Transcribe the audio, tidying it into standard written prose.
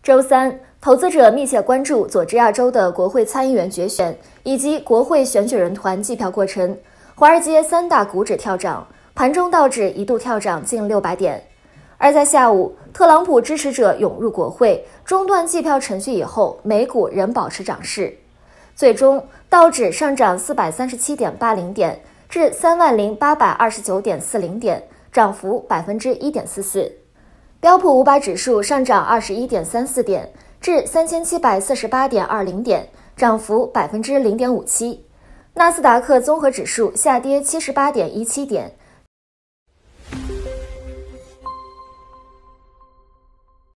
周三，投资者密切关注佐治亚州的国会参议员决选以及国会选举人团计票过程。华尔街三大股指跳涨，盘中道指一度跳涨近600点。而在下午，特朗普支持者涌入国会，中断计票程序以后，美股仍保持涨势。最终，道指上涨437.80点，至30829.40点，涨幅1.44%。标普500指数上涨21.34点，至3748.20点，涨幅0.57%。纳斯达克综合指数下跌78.17点，